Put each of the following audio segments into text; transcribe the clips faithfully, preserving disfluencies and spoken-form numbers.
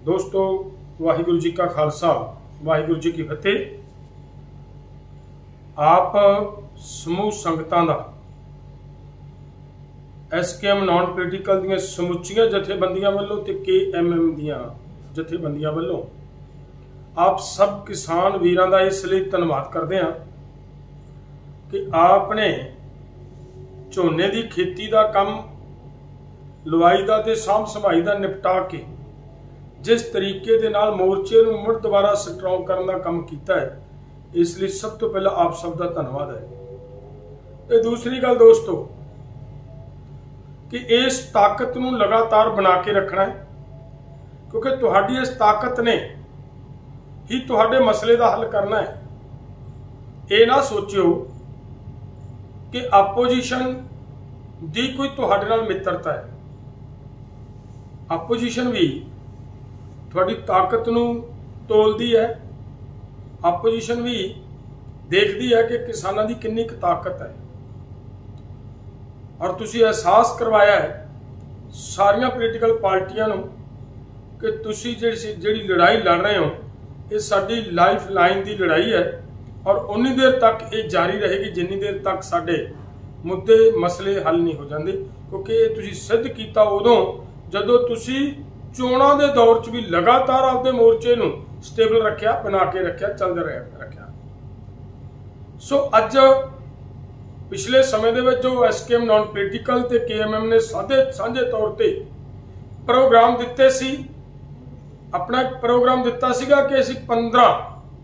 दोस्तों वाहिगुरु जी का खालसा वाहिगुरु जी की फतेह। आप समूह संगतां दा S K M non political दीआं समुचियां जथेबंदियां वल्लों ते के एम एम दीआं जथेबंदियां वल्लों आप सब किसान वीरां दा इसलिए धन्नवाद करते हैं कि आपने झोने की खेती का काम लवाई का ते साਂਭ संभाई का निपटा के जिस तरीके दे नाल मोर्चे नूं मुड़ दोबारा स्ट्रॉन्ग करने का काम किया है, इसलिए सब तो पहला आप सब का धन्यवाद है। ते दूसरी गल दोस्तों कि इस ताकत नूं लगातार बना के रखना है, क्योंकि तुहाडी इस ताकत ने ही तुहाडे मसले का हल करना है। ये ना सोचियो कि आपोजिशन दी कोई तुहाडे नाल मित्रता है। आपोजिशन भी तुहाडी ताकत नूं तोलदी है। आपोजिशन भी देखती है कि किसानों की कितनी ताकत है, और तुसी एहसास करवाया है सारिया पोलिटिकल पार्टियां नूं कि तुसी जिहड़ी जिहड़ी लड़ाई लड़ रहे हो ये साडी लाइफ लाइन की लड़ाई है, और उन्नी देर तक ये जारी रहेगी जिन्नी देर तक साडे मुद्दे मसले हल नहीं हो जाते। क्योंकि ये तुसी सिद्ध किया उदों जदों तुसी चोणां दे दौर च भी लगातार आपदे मोर्चे नूं स्टेबल रखिया, बना के रखिया, चलदे रखिया। सो अज पिछले समय दे विच जो S K M non political ते के एम एम ने साझे साझे तौर ते प्रोग्राम दिते सी, अपना एक प्रोग्राम दिता सीगा कि असीं पंद्रह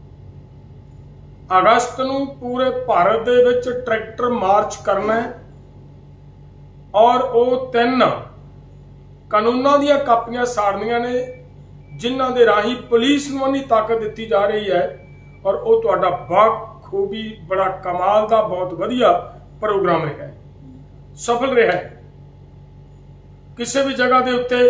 अगस्त नूं पूरे भारत दे विच ट्रैक्टर मार्च करना है, और वो तीन कानूनों दी कापियां साड़नियां ने जिन्हां दे राही पुलिस नूं इन्नी ताकत दी जा रही है, और वो तुहाडा बाखूबी बड़ा कमाल का बहुत वधिया प्रोग्राम रहा है, सफल रहा है। किसी भी जगह के उत्ते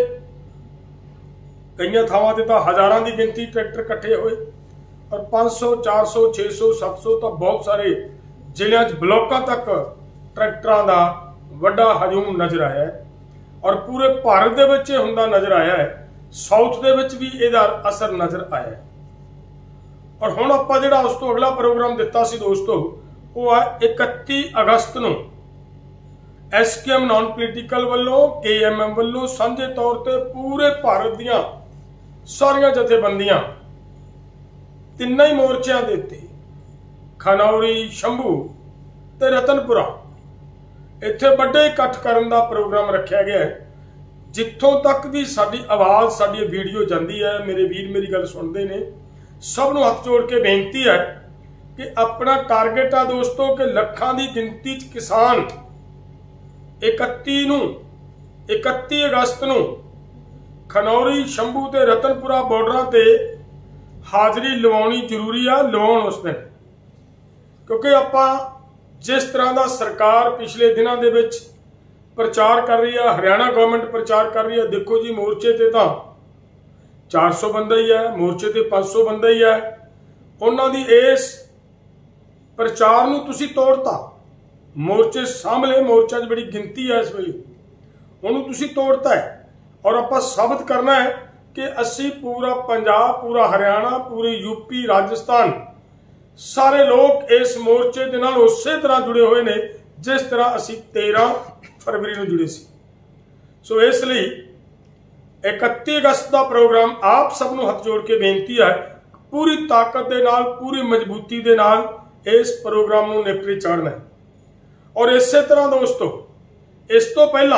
कई थावां ते तां हज़ारां की गिनती ट्रैक्टर इकट्ठे होए, और पाँच सौ चार सौ छे सौ सत्त सौ तो बहुत सारे जिलों ब्लॉकों तक ट्रैक्टरां दा वड्डा हजूम नज़र आया है, और पूरे भारत दे विच हुंदा नज़र आया है। साउथ दे विच भी इहदा असर नज़र आया है। और हुण आपां जिहड़ा उस तो अगला प्रोग्राम दिता सी दोस्तों, वो है इकत्ती अगस्त नूं S K M non political वल्लों के एम एम वल्लों साझे तौर ते पूरे भारत दीआं सारियां जथेबंदियां तिन्ना ही मोर्चों के उत्ते खनौरी, शंभू ते रतनपुरा इत्थे बड़े इकट्ठ करने का प्रोग्राम रखा गया है। जिथों तक भी साडी आवाज़ साडी वीडियो जाती है, मेरे वीर मेरी गल सुनते हैं, सब नूं हथ जोड़ के बेनती है कि अपना टारगेट आ दोस्तों कि लखां की गिनती च किसान इकत्ती नूं इकत्ती अगस्त नूं खनौरी, शंभू ते रतनपुरा बॉर्डर ते हाज़री लवाउणी जरूरी आ, लवाउण उस दिन। क्योंकि आपां जिस तरह का सरकार पिछले दिनों के विच प्रचार कर रही है, हरियाणा गवर्नमेंट प्रचार कर रही है, देखो जी मोर्चे ते तां चार सौ बंदा ही है, मोर्चे ते पाँच सौ बंदा ही है। उन्हां दी इस प्रचार नूं तुसीं तोड़ता, मोर्चे सामले मोर्चा च बड़ी गिनती है इस वेले, उन्होंने तुसीं तोड़ता है, और आपां साबित करना है कि असी पूरा पंजाब, पूरा हरियाणा, पूरी यूपी, राजस्थान सारे लोग इस मोर्चे के नाल उसे तरह जुड़े हुए ने जिस तरह असी तेरह फरवरी को जुड़े सी। सो इसलिए इकत्ती अगस्त का प्रोग्राम आप सब नूं हथ जोड़ के बेनती है पूरी ताकत के नाल, पूरी मजबूती के नाल इस प्रोग्राम नूं निपटे चढ़ना है। और इस तरह दोस्तों इस तो पहला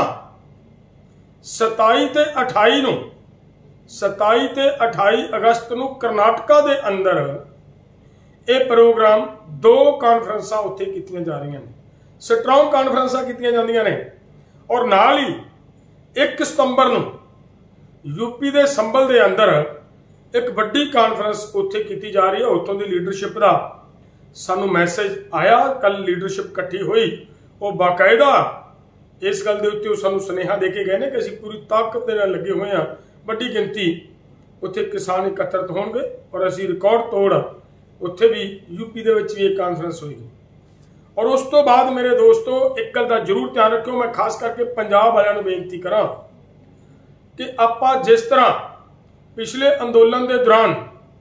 सताई ते अठाई नूं सताई ते अठाई अगस्त नूं करनाटका के अंदर ये प्रोग्राम दो कानफ्रेंसां उत्थे कीतियां जा रही हैं, स्ट्रॉन्ग कानफ्रेंसां कीतियां जांदियां ने, और नाल ही एक सितंबर नूं यूपी के संभल के अंदर एक बड़ी कानफ्रेंस उत्थे कीती जा रही है। उत्तों की लीडरशिप का सानू मैसेज आया, कल लीडरशिप इकट्ठी हुई, वो बाकायदा इस गल के उत्ते सानू सुनेहा दे के गए ने कि असीं पूरी ताकत दे नाल लगे हुए हैं, बड़ी गिनती उत्थे किसान एकत्रित होणगे, और असीं रिकॉर्ड तोड़ उत्थे भी यूपी दे विच भी एक कानफ्रेंस होएगी। और उस तो बाद मेरे दोस्तों एक गल का जरूर ध्यान रखियो, मैं खास करके पंजाब वालियां नूं बेनती करां कि आपां जिस तरह पिछले अंदोलन के दौरान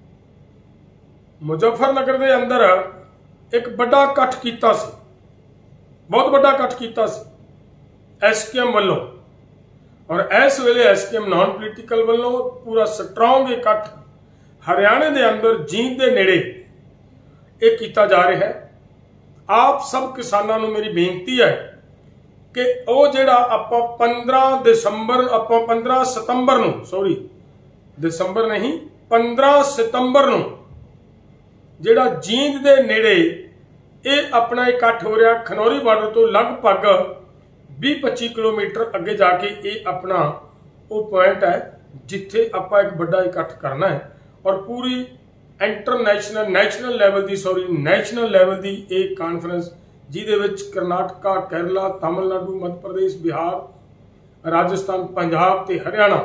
मुजफ्फरनगर के अंदर एक बड़ा इकट्ठ किया सी, बहुत बड़ा इकट्ठ किया सी एस के एम वालों, और इस वेले S K M non political वालों पूरा स्ट्रोंग इकट्ठ हरियाणे के अंदर जींद के नेड़े ये किया जा रहा है। आप सब किसानों को मेरी बेनती है कि वो जिहड़ा आपां पंद्रह दिसंबर आपां पंद्रह सितंबर नूं सॉरी दिसंबर नहीं पंद्रह सितंबर नूं जिहड़ा जींद के नेड़े ये अपना इकट्ठ हो रहा खनौरी बार्डर तो लगभग बीस पच्ची किलोमीटर अगे जाके ये अपना वो पॉइंट है जिथे आपां एक बड़ा इकट्ठ करना है, और पूरी इंटरनेशनल नैशनल लैवल की सॉरी नैशनल लैवल की एक कॉन्फ्रेंस जिहदे विच करनाटका, केरला, तमिलनाडु, मध्य प्रदेश, बिहार, राजस्थान, पंजाब ते हरियाणा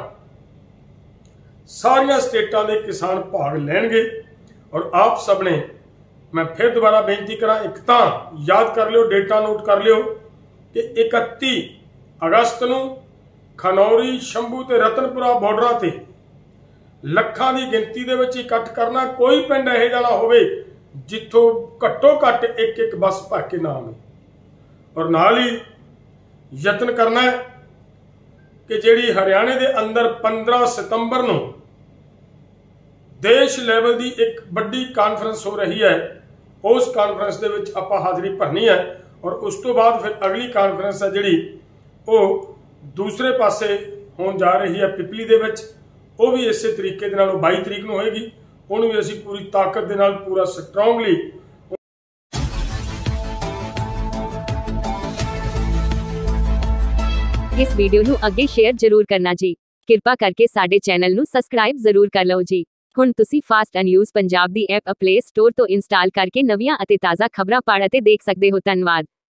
सारिया स्टेटां दे किसान भाग लैणगे। और आप सब ने मैं फिर दोबारा बेनती करा, एक तां याद कर लियो, डेटा नोट कर लियो कि इकत्ती अगस्त नूं खनौरी, शंभू ते रतनपुरा बॉर्डरां ते ਲੱਖਾਂ ਦੀ ਗਿਣਤੀ ਦੇ ਵਿੱਚ ਇਕੱਠ ਕਰਨਾ। ਕੋਈ ਪਿੰਡ ਇਹੋ ਜਿਹਾ ਨਾ ਹੋਵੇ ਜਿੱਥੋਂ ਘੱਟੋ ਘੱਟ ਇੱਕ ਇੱਕ ਬੱਸ ਭਰ ਕੇ ਨਾ ਆਵੇ, ਔਰ ਨਾਲ ਹੀ ਯਤਨ ਕਰਨਾ ਹੈ ਕਿ ਜਿਹੜੀ ਹਰਿਆਣੇ ਦੇ ਅੰਦਰ पंद्रह सितंबर ਨੂੰ ਦੇਸ਼ ਲੈਵਲ ਦੀ ਇੱਕ ਵੱਡੀ ਕਾਨਫਰੰਸ ਹੋ ਰਹੀ ਹੈ, ਉਸ ਕਾਨਫਰੰਸ ਦੇ ਵਿੱਚ ਆਪਾਂ ਹਾਜ਼ਰੀ ਭਰਨੀ ਹੈ। ਔਰ ਉਸ ਤੋਂ ਬਾਅਦ ਫਿਰ ਅਗਲੀ ਕਾਨਫਰੰਸ ਹੈ ਜਿਹੜੀ ਉਹ ਦੂਸਰੇ ਪਾਸੇ ਹੋਣ ਜਾ ਰਹੀ ਹੈ ਪਿਪਲੀ ਦੇ ਵਿੱਚ, ਉਹ ਵੀ ਇਸੇ ਤਰੀਕੇ ਦੇ ਨਾਲ बाईस ਤਰੀਕ ਨੂੰ ਹੋਏਗੀ। ਉਹਨੂੰ ਵੀ ਅਸੀਂ ਪੂਰੀ ਤਾਕਤ ਦੇ ਨਾਲ ਪੂਰਾ ਸਟਰੋਂਗਲੀ इस वीडियो ਨੂੰ ਅੱਗੇ ਸ਼ੇਅਰ ਜ਼ਰੂਰ ਕਰਨਾ ਜੀ। ਕਿਰਪਾ ਕਰਕੇ ਸਾਡੇ ਚੈਨਲ ਨੂੰ ਸਬਸਕ੍ਰਾਈਬ ਜ਼ਰੂਰ ਕਰ ਲਓ ਜੀ। ਹੁਣ ਤੁਸੀਂ ਫਾਸਟ ਨਿਊਜ਼ ਪੰਜਾਬ ਦੀ ਐਪ ਪਲੇ ਸਟੋਰ ਤੋਂ ਇੰਸਟਾਲ ਕਰਕੇ ਨਵੀਆਂ ਅਤੇ ਤਾਜ਼ਾ ਖਬਰਾਂ ਪੜ੍ਹ ਅਤੇ ਦੇਖ ਸਕਦੇ ਹੋ। ਧੰਨਵਾਦ।